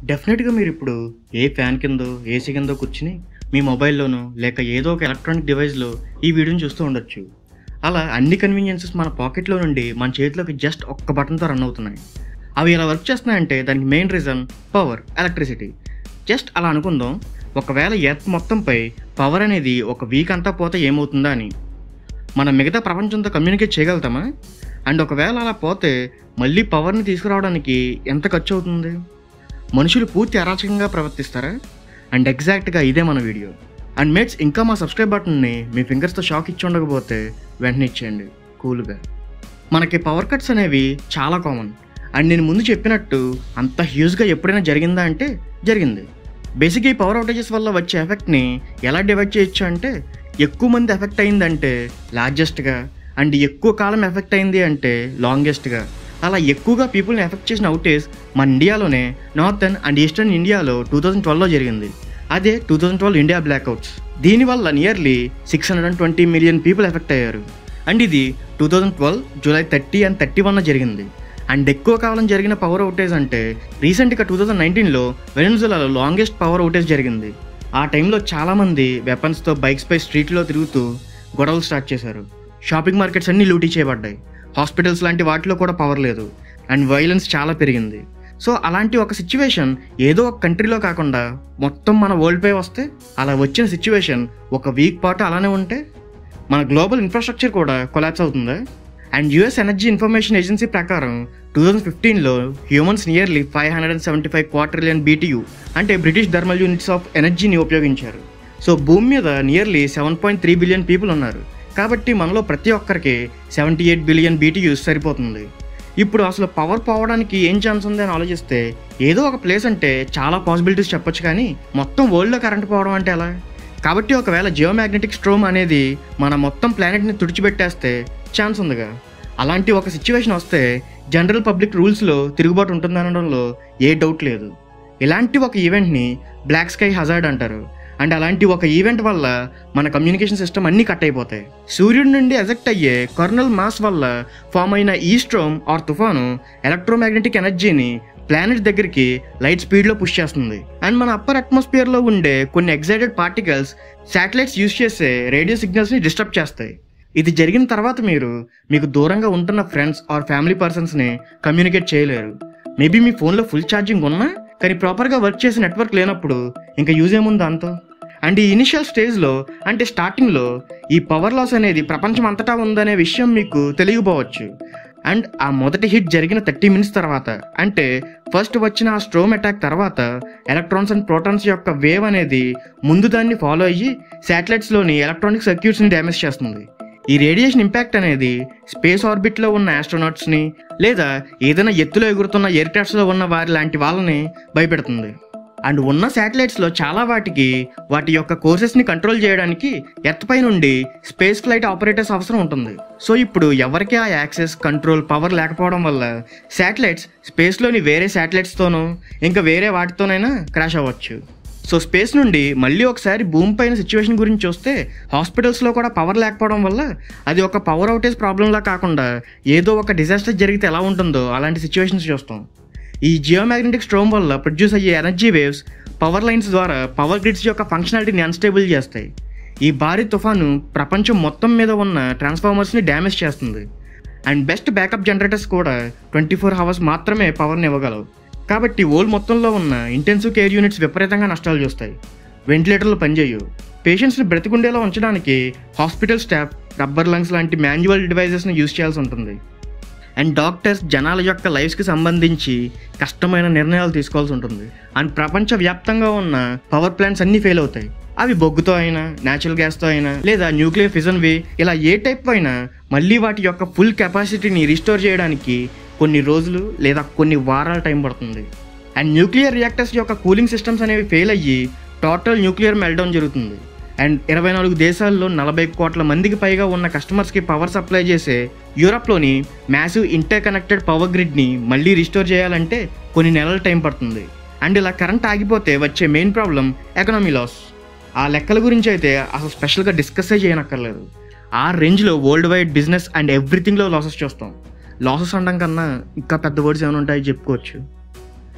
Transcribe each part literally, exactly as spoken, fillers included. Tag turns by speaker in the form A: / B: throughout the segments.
A: డెఫినెట్‌గా మీరిప్పుడు ఏ fan కిందో, AC కిందో కూర్చొని మీ మొబైల్‌లోనో లేక ఏదో ఒక ఎలక్ట్రానిక్ డివైస్‌లో ఈ వీడియోని చూస్తూ ఉండొచ్చు. అలా అన్ని కన్వీనియన్సెస్ మన పాకెట్‌లో నుండి మన చేతిలోకి జస్ట్ ఒక్క బటన్‌తో రన్ అవుతున్నాయి. అవి ఎలా వర్క్ చేస్తున్నాయంటే దానికి main reason power, electricity. Just అలా అనుకుందాం, ఒకవేళ ఎర్త్ మొత్తంపై పవర్ అనేది ఒక వీక్ అంతా పోతే ఏమవుతుందా అని. మనం మిగతా ప్రపంచంతో కమ్యూనికేట్ చేయగలుగుతామా? అండ్ ఒకవేళ అలా పోతే మళ్ళీ పవర్ని తీసుకురావడానికి ఎంత ఖర్చు అవుతుంది? మనుషులు పూర్తి అరాచకంగా ప్రవర్తిస్తారా? అండ్ ఎగ్జాక్ట్గా ఇదే మన వీడియో. అండ్ మేట్స్, ఇంకా మా సబ్స్క్రైబ్ బటన్ని మీ ఫింగర్స్తో షాక్ ఇచ్చి ఉండకపోతే వెంటనే ఇచ్చేయండి కూల్గా. మనకి పవర్ కట్స్ అనేవి చాలా కామన్. అండ్ నేను ముందు చెప్పినట్టు అంత హ్యూజ్గా ఎప్పుడైనా జరిగిందా అంటే జరిగింది. బేసిక్గా ఈ పవర్ అవుటేజెస్ వల్ల వచ్చే ఎఫెక్ట్ని ఎలా డివైడ్ చేయొచ్చు అంటే, ఎక్కువ మంది ఎఫెక్ట్ అయిందంటే లార్జెస్ట్గా, అండ్ ఎక్కువ కాలం ఎఫెక్ట్ అయింది అంటే లాంగెస్ట్గా. అలా ఎక్కువగా పీపుల్ని ఎఫెక్ట్ చేసిన అవుటేజ్ మన ఇండియాలోనే నార్థన్ అండ్ ఈస్టర్న్ ఇండియాలో టూ థౌజండ్ ట్వెల్వ్లో జరిగింది. అదే two thousand twelve India blackouts. దీనివల్ల nearly six hundred and twenty million people affect అయ్యారు. అండ్ ఇది two thousand twelve July thirty and thirty వన్న జరిగింది. అండ్ ఎక్కువ కాలం జరిగిన పవర్ అవుటేజ్ అంటే రీసెంట్గా టూ థౌజండ్ నైన్టీన్లో వెనెజులాలో లాంగెస్ట్ పవర్ అవుటేజ్ జరిగింది. ఆ టైంలో చాలామంది వెపన్స్తో బైక్స్పై స్ట్రీట్లో తిరుగుతూ గొడవలు స్టార్ట్ చేశారు. షాపింగ్ మార్కెట్స్ అన్నీ లూటీ చేయబడ్డాయి. హాస్పిటల్స్ లాంటి వాటిలో కూడా పవర్ లేదు. అండ్ వైలెన్స్ చాలా పెరిగింది. సో అలాంటి ఒక సిచ్యువేషన్ ఏదో ఒక కంట్రీలో కాకుండా మొత్తం మన వరల్డ్పై వస్తే, అలా వచ్చిన సిచ్యువేషన్ ఒక వీక్ పాటు అలానే ఉంటే మన గ్లోబల్ ఇన్ఫ్రాస్ట్రక్చర్ కూడా కొలాప్స్ అవుతుందా? And US energy information agency ప్రకారం టూ థౌజండ్ ఫిఫ్టీన్లో humans nearly five hundred and seventy five quadrillion BTU అంటే బ్రిటిష్ థర్మల్ యూనిట్స్ ఆఫ్ ఎనర్జీని ఉపయోగించారు. సో భూమి మీద nearly seven point three billion people ఉన్నారు. కాబట్టి మనలో ప్రతి ఒక్కరికి సెవెంటీ ఎయిట్ బిలియన్ బీటీయూస్ సరిపోతుంది. ఇప్పుడు అసలు పవర్ పోవడానికి ఏం ఛాన్స్ ఉంది అని ఆలోచిస్తే, ఏదో ఒక ప్లేస్ అంటే చాలా పాసిబిలిటీస్ చెప్పొచ్చు, కానీ మొత్తం వరల్డ్లో కరెంట్ పోవడం అంటే ఎలా? కాబట్టి ఒకవేళ జియోమాగ్నెటిక్ స్ట్రోమ్ అనేది మన మొత్తం ప్లానెట్ని తుడిచిపెట్టేస్తే ఛాన్స్ ఉందిగా. అలాంటి ఒక సిచ్యువేషన్ వస్తే జనరల్ పబ్లిక్ రూల్స్లో తిరుగుబాటు ఉంటుందనడంలో ఏ డౌట్ లేదు. ఇలాంటి ఒక ఈవెంట్ని బ్లాక్ స్కై హజార్డ్ అంటారు. అండ్ అలాంటి ఒక ఈవెంట్ వల్ల మన కమ్యూనికేషన్ సిస్టమ్ అన్నీ కట్ అయిపోతాయి. సూర్యుడి నుండి ఎజెక్ట్ అయ్యే కర్నల్ మాస్ వల్ల ఫామ్ అయిన ఈ స్ట్రోమ్ ఆర్ తుఫాను ఎలక్ట్రోమాగ్నెటిక్ ఎనర్జీని ప్లానెట్ దగ్గరికి లైట్ స్పీడ్లో పుష్ చేస్తుంది. అండ్ మన అప్పర్ అట్మాస్ఫియర్లో ఉండే కొన్ని ఎగ్జైటెడ్ పార్టికల్స్ శాటిలైట్స్ యూజ్ చేసే రేడియో సిగ్నల్స్ని డిస్టర్బ్ చేస్తాయి. ఇది జరిగిన తర్వాత మీరు మీకు దూరంగా ఉంటున్న ఫ్రెండ్స్ ఆర్ ఫ్యామిలీ పర్సన్స్ని కమ్యూనికేట్ చేయలేరు. మేబీ మీ ఫోన్లో ఫుల్ ఛార్జింగ్ ఉన్నా కానీ ప్రాపర్గా వర్క్ చేసే నెట్వర్క్ లేనప్పుడు ఇంకా యూజ్ ఏముంది దాంతో? అండ్ ఈ ఇనిషియల్ స్టేజ్లో అంటే స్టార్టింగ్లో ఈ పవర్ లాస్ అనేది ప్రపంచం అంతటా ఉందనే విషయం మీకు తెలియకపోవచ్చు. అండ్ ఆ మొదటి హిట్ జరిగిన థర్టీ మినిట్స్ తర్వాత, అంటే ఫస్ట్ వచ్చిన ఆ స్ట్రోమ్ అటాక్ తర్వాత, ఎలక్ట్రాన్స్ అండ్ ప్రోటాన్స్ యొక్క వేవ్ అనేది ముందు దాన్ని ఫాలో అయ్యి శాటిలైట్స్లోని ఎలక్ట్రానిక్ సర్క్యూట్స్ని డ్యామేజ్ చేస్తుంది. ఈ రేడియేషన్ ఇంపాక్ట్ అనేది స్పేస్ ఆర్బిట్లో ఉన్న ఆస్ట్రోనాట్స్ని లేదా ఏదైనా ఎత్తులో ఎగురుతున్న ఎయిర్ క్రాఫ్ట్స్లో ఉన్న వారి లాంటి వాళ్ళని భయపెడుతుంది. అండ్ ఉన్న శాటిలైట్స్లో చాలా వాటికి వాటి యొక్క కోర్సెస్ని కంట్రోల్ చేయడానికి ఎర్త్ పై నుండి స్పేస్ ఫ్లైట్ ఆపరేటర్స్ అవసరం ఉంటుంది. సో ఇప్పుడు ఎవరికి ఆ యాక్సెస్, కంట్రోల్, పవర్ లేకపోవడం వల్ల శాటిలైట్స్ స్పేస్లోని వేరే శాటిలైట్స్తోనో ఇంకా వేరే వాటితోనైనా క్రాష్ అవ్వచ్చు. సో స్పేస్ నుండి మళ్ళీ ఒకసారి భూమి పైన సిచ్యువేషన్ గురించి చూస్తే, హాస్పిటల్స్లో కూడా పవర్ లేకపోవడం వల్ల అది ఒక పవర్ అవుటేజ్ ప్రాబ్లంలా కాకుండా ఏదో ఒక డిజాస్టర్ జరిగితే ఎలా ఉంటుందో అలాంటి సిచ్యువేషన్స్ చూస్తాం. ఈ జియోమాగ్నెటిక్ స్ట్రోమ్ వల్ల ప్రొడ్యూస్ అయ్యే ఎనర్జీ వేవ్స్ పవర్ లైన్స్ ద్వారా పవర్ గ్రిడ్స్ యొక్క ఫంక్షనాలిటీని అన్స్టేబుల్ చేస్తాయి. ఈ భారీ తుఫాను ప్రపంచం మొత్తం మీద ఉన్న ట్రాన్స్ఫార్మర్స్ని డ్యామేజ్ చేస్తుంది. అండ్ బెస్ట్ బ్యాకప్ జనరేటర్స్ కూడా ట్వంటీ ఫోర్ అవర్స్ మాత్రమే పవర్ని ఇవ్వగలవు. కాబట్టి వరల్డ్ మొత్తంలో ఉన్న ఇంటెన్సివ్ కేర్ యూనిట్స్ విపరీతంగా నష్టాలు చూస్తాయి. వెంటిలేటర్లు పనిచేయవు. పేషెంట్స్ని బ్రతికుండేలా ఉంచడానికి హాస్పిటల్ స్టాఫ్ రబ్బర్ లంగ్స్ లాంటి మాన్యువల్ డివైజెస్ని యూజ్ చేయాల్సి ఉంటుంది. అండ్ డాక్టర్స్ జనాల యొక్క లైఫ్స్కి సంబంధించి కష్టమైన నిర్ణయాలు తీసుకోవాల్సి ఉంటుంది. అండ్ ప్రపంచవ్యాప్తంగా ఉన్న పవర్ ప్లాంట్స్ అన్నీ ఫెయిల్ అవుతాయి. అవి బొగ్గుతో అయినా, న్యాచురల్ గ్యాస్తో అయినా, లేదా న్యూక్లియర్ ఫిజన్వి, ఇలా ఏ టైప్ అయినా మళ్ళీ వాటి యొక్క ఫుల్ కెపాసిటీని రిస్టోర్ చేయడానికి కొన్ని రోజులు లేదా కొన్ని వారాల టైం పడుతుంది. అండ్ న్యూక్లియర్ రియాక్టర్స్ యొక్క కూలింగ్ సిస్టమ్స్ అనేవి ఫెయిల్ అయ్యి టోటల్ న్యూక్లియర్ మెల్ట్డౌన్ జరుగుతుంది. అండ్ ఇరవై నాలుగు దేశాల్లో నలభై కోట్ల మందికి పైగా ఉన్న కస్టమర్స్కి పవర్ సప్లై చేసే యూరప్లోని మ్యాసివ్ ఇంటర్ కనెక్టెడ్ పవర్ గ్రిడ్ని మళ్ళీ రిస్టోర్ చేయాలంటే కొన్ని నెలల టైం పడుతుంది. అండ్ ఇలా కరెంట్ ఆగిపోతే వచ్చే మెయిన్ ప్రాబ్లం ఎకనామీ లాస్. ఆ లెక్కల గురించి అయితే అసలు స్పెషల్గా డిస్కస్సే చేయనక్కర్లేదు. ఆ రేంజ్లో వరల్డ్ వైడ్ బిజినెస్ అండ్ ఎవ్రీథింగ్లో లాసెస్ చూస్తాం. లాసెస్ అనడం కన్నా ఇంకా పెద్ద వర్డ్స్ ఏమైనా ఉంటాయో చెప్పుకోవచ్చు.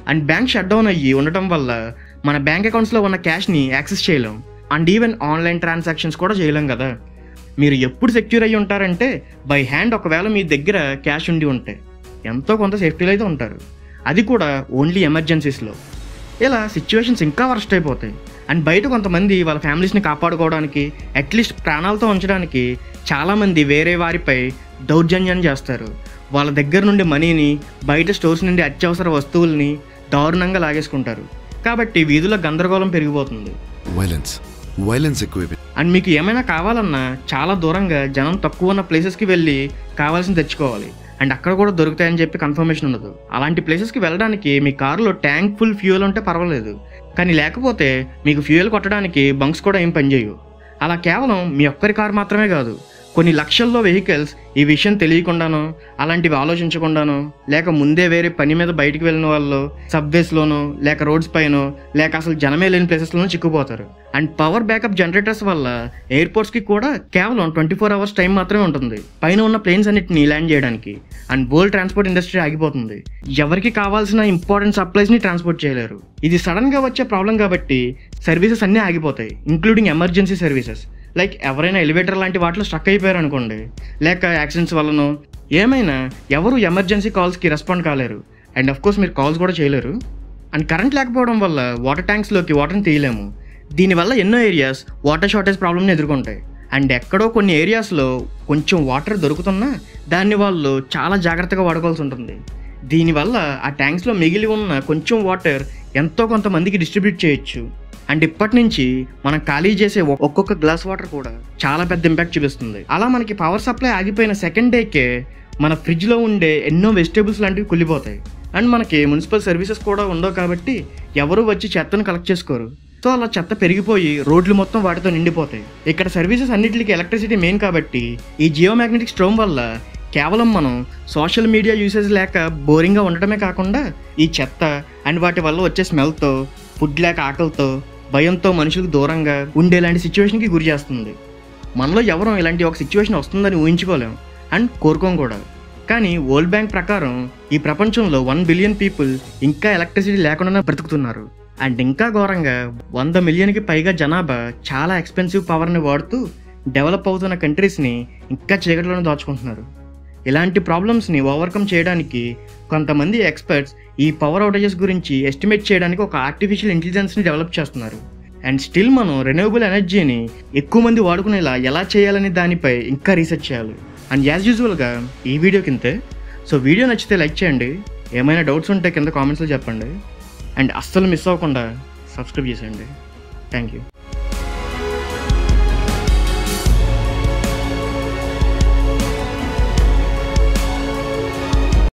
A: అండ్ బ్యాంక్ షట్ డౌన్ అయ్యి ఉండటం వల్ల మన బ్యాంక్ అకౌంట్స్లో ఉన్న క్యాష్ని యాక్సెస్ చేయలేం. అండ్ ఈవెన్ ఆన్లైన్ ట్రాన్సాక్షన్స్ కూడా చేయలేం కదా. మీరు ఎప్పుడు సెక్యూర్ అయ్యి ఉంటారంటే బై హ్యాండ్ ఒకవేళ మీ దగ్గర క్యాష్ ఉండి ఉంటే ఎంతో కొంత సేఫ్టీలో అయితే ఉంటారు, అది కూడా ఓన్లీ ఎమర్జెన్సీస్లో. ఇలా సిచ్యువేషన్స్ ఇంకా వర్స్ట్ అయిపోతాయి. అండ్ బయట కొంతమంది వాళ్ళ ఫ్యామిలీస్ని కాపాడుకోవడానికి అట్లీస్ట్ ప్రాణాలతో ఉంచడానికి చాలామంది వేరే వారిపై దౌర్జన్యాన్ని చేస్తారు. వాళ్ళ దగ్గర నుండి మనీని, బయట స్టోర్స్ నుండి అత్యవసర వస్తువుల్ని దారుణంగా లాగేసుకుంటారు. కాబట్టి వీధుల గందరగోళం పెరిగిపోతుంది.
B: వైలెన్స్ వైలెన్స్ ఎక్కువ.
A: అండ్ మీకు ఏమైనా కావాలన్నా చాలా దూరంగా జనం తక్కువ ఉన్న ప్లేసెస్కి వెళ్ళి కావాల్సింది తెచ్చుకోవాలి. అండ్ అక్కడ కూడా దొరుకుతాయని చెప్పి కన్ఫర్మేషన్ ఉండదు. అలాంటి ప్లేసెస్కి వెళ్ళడానికి మీ కారులో ట్యాంక్ ఫుల్ ఫ్యూయల్ ఉంటే పర్వాలేదు, కానీ లేకపోతే మీకు ఫ్యూయల్ కొట్టడానికి బంక్స్ కూడా ఏం పనిచేయవు. అలా కేవలం మీ ఒక్కరి కారు మాత్రమే కాదు, కొన్ని లక్షల్లో వెహికల్స్ ఈ విషయం తెలియకుండానో, అలాంటివి ఆలోచించకుండానో, లేక ముందే వేరే పని మీద బయటికి వెళ్ళిన వాళ్ళు సబ్వేస్లోనో, లేక రోడ్స్ పైనో, లేక అసలు జనమే లేని ప్లేసెస్లోనూ చిక్కుపోతారు. అండ్ పవర్ బ్యాకప్ జనరేటర్స్ వల్ల ఎయిర్పోర్ట్స్కి కూడా కేవలం ట్వంటీ ఫోర్ అవర్స్ టైం మాత్రమే ఉంటుంది పైన ఉన్న ప్లేన్స్ అన్నిటిని ల్యాండ్ చేయడానికి. అండ్ వరల్డ్ ట్రాన్స్పోర్ట్ ఇండస్ట్రీ ఆగిపోతుంది. ఎవరికి కావాల్సిన ఇంపార్టెంట్ సప్లైస్ని ట్రాన్స్పోర్ట్ చేయలేరు. ఇది సడన్గా వచ్చే ప్రాబ్లం కాబట్టి సర్వీసెస్ అన్నీ ఆగిపోతాయి, ఇంక్లూడింగ్ ఎమర్జెన్సీ సర్వీసెస్. లైక్ ఎవరైనా ఎలివేటర్ లాంటి వాటిలో స్ట్రక్ అయిపోయారు అనుకోండి, లేక యాక్సిడెంట్స్ వల్లనో ఏమైనా ఎవరు ఎమర్జెన్సీ కాల్స్కి రెస్పాండ్ కాలేరు. అండ్ అఫ్ కోర్స్ మీరు కాల్స్ కూడా చేయలేరు. అండ్ కరెంట్ లేకపోవడం వల్ల వాటర్ ట్యాంక్స్లోకి వాటర్ని తీయలేము. దీనివల్ల ఎన్నో ఏరియాస్ వాటర్ షార్టేజ్ ప్రాబ్లమ్ని ఎదుర్కొంటాయి. అండ్ ఎక్కడో కొన్ని ఏరియాస్లో కొంచెం వాటర్ దొరుకుతున్నా దాన్ని వాళ్ళు చాలా జాగ్రత్తగా వాడుకోవాల్సి ఉంటుంది. దీనివల్ల ఆ ట్యాంక్స్లో మిగిలి ఉన్న కొంచెం వాటర్ ఎంతో కొంతమందికి డిస్ట్రిబ్యూట్ చేయొచ్చు. అండ్ ఇప్పటి నుంచి మనం ఖాళీ చేసే ఒక్కొక్క గ్లాస్ వాటర్ కూడా చాలా పెద్ద ఇంపాక్ట్ చూపిస్తుంది. అలా మనకి పవర్ సప్లై ఆగిపోయిన సెకండ్ డేకే మన ఫ్రిడ్జ్లో ఉండే ఎన్నో వెజిటేబుల్స్ లాంటివి కుళ్ళిపోతాయి. అండ్ మనకి మున్సిపల్ సర్వీసెస్ కూడా ఉండవు కాబట్టి ఎవరు వచ్చి చెత్తను కలెక్ట్ చేసుకోరు. సో అలా చెత్త పెరిగిపోయి రోడ్లు మొత్తం వాటితో నిండిపోతాయి. ఇక్కడ సర్వీసెస్ అన్నిటికీ ఎలక్ట్రిసిటీ మెయిన్ కాబట్టి ఈ జియో మ్యాగ్నెటిక్ స్ట్రోమ్ వల్ల కేవలం మనం సోషల్ మీడియా యూసేజ్ లేక బోరింగ్గా ఉండటమే కాకుండా ఈ చెత్త అండ్ వాటి వల్ల వచ్చే స్మెల్తో, ఫుడ్ లేక ఆకలితో, భయంతో మనుషులకు దూరంగా ఉండేలాంటి సిచ్యువేషన్కి గురి చేస్తుంది. మనలో ఎవరూ ఇలాంటి ఒక సిచ్యువేషన్ వస్తుందని ఊహించుకోలేం అండ్ కోరుకోం కూడా. కానీ వరల్డ్ బ్యాంక్ ప్రకారం ఈ ప్రపంచంలో వన్ బిలియన్ పీపుల్ ఇంకా ఎలక్ట్రిసిటీ లేకుండానే బ్రతుకుతున్నారు. అండ్ ఇంకా ఘోరంగా వంద మిలియన్కి పైగా జనాభా చాలా ఎక్స్పెన్సివ్ పవర్ని వాడుతూ డెవలప్ అవుతున్న కంట్రీస్ని ఇంకా చీకటిలోనే దాచుకుంటున్నారు. ఇలాంటి ప్రాబ్లమ్స్ని ఓవర్కమ్ చేయడానికి కొంతమంది ఎక్స్పర్ట్స్ ఈ పవర్ అవుటేజెస్ గురించి ఎస్టిమేట్ చేయడానికి ఒక ఆర్టిఫిషియల్ ఇంటెలిజెన్స్ని డెవలప్ చేస్తున్నారు. అండ్ స్టిల్ మనం రెన్యూవబుల్ ఎనర్జీని ఎక్కువ మంది వాడుకునేలా ఎలా చేయాలని దానిపై ఇంకా రీసెర్చ్ చేయాలి. అండ్ యాజ్ యూజువల్గా ఈ వీడియో కిందే. సో వీడియో నచ్చితే లైక్ చేయండి, ఏమైనా డౌట్స్ ఉంటే కింద కామెంట్స్లో చెప్పండి. అండ్ అస్సలు మిస్ అవ్వకుండా సబ్స్క్రైబ్ చేసేయండి. Thank you.